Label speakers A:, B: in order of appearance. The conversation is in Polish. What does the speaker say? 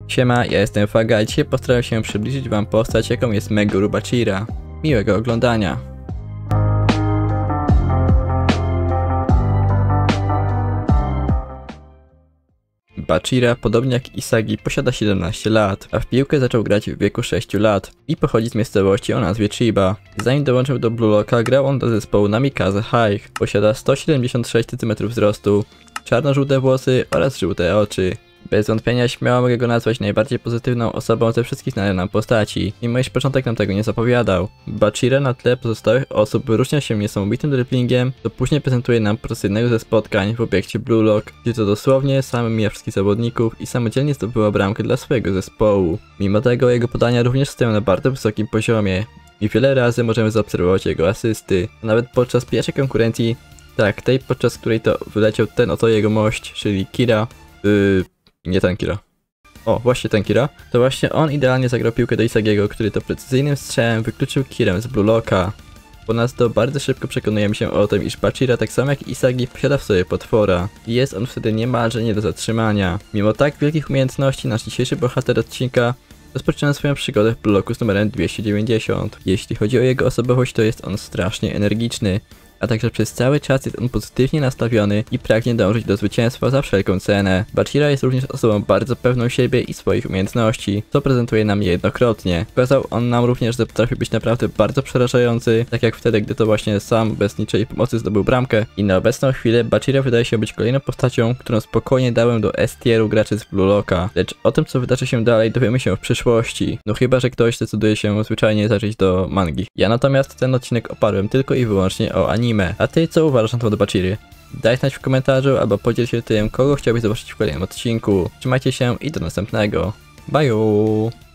A: Siema, ja jestem Faga i dzisiaj postaram się przybliżyć wam postać, jaką jest Meguru Bachira. Miłego oglądania. Bachira, podobnie jak Isagi, posiada 17 lat, a w piłkę zaczął grać w wieku 6 lat i pochodzi z miejscowości o nazwie Chiba. Zanim dołączył do Blue Locka, grał on do zespołu Namikaze High. Posiada 176 cm wzrostu, czarno-żółte włosy oraz żółte oczy. Bez wątpienia śmiało mogę go nazwać najbardziej pozytywną osobą ze wszystkich znanych nam postaci, mimo iż początek nam tego nie zapowiadał. Bachira na tle pozostałych osób wyróżnia się niesamowitym dribblingiem, to później prezentuje nam podczas jednego ze spotkań w obiekcie Blue Lock, gdzie to dosłownie sam mija wszystkich zawodników i samodzielnie zdobyła bramkę dla swojego zespołu. Mimo tego jego podania również stoją na bardzo wysokim poziomie i wiele razy możemy zaobserwować jego asysty. Nawet podczas pierwszej konkurencji, tak, tej podczas której to wyleciał ten oto jego mość, czyli Kira, nie ten Kira. O, właśnie ten Kira. To właśnie on idealnie zagrał piłkę do Isagiego, który to precyzyjnym strzałem wykluczył Kirę z Blue Locka. Ponadto bardzo szybko przekonujemy się o tym, iż Bachira, tak samo jak Isagi, posiada w sobie potwora. I jest on wtedy niemalże nie do zatrzymania. Mimo tak wielkich umiejętności, nasz dzisiejszy bohater odcinka rozpoczyna swoją przygodę w Blue Locku z numerem 290. Jeśli chodzi o jego osobowość, to jest on strasznie energiczny, a także przez cały czas jest on pozytywnie nastawiony i pragnie dążyć do zwycięstwa za wszelką cenę. Bachira jest również osobą bardzo pewną siebie i swoich umiejętności, co prezentuje nam niejednokrotnie. Pokazał on nam również, że potrafi być naprawdę bardzo przerażający, tak jak wtedy, gdy to właśnie sam bez niczej pomocy zdobył bramkę. I na obecną chwilę Bachira wydaje się być kolejną postacią, którą spokojnie dałem do S-tieru graczy z Blue Locka. Lecz o tym, co wydarzy się dalej, dowiemy się w przyszłości. No chyba, że ktoś decyduje się zwyczajnie zacząć do mangi. Ja natomiast ten odcinek oparłem tylko i wyłącznie o anime. A ty co uważasz na temat Bachiry? Daj znać w komentarzu albo podziel się tym, kogo chciałbyś zobaczyć w kolejnym odcinku. Trzymajcie się i do następnego. Bye!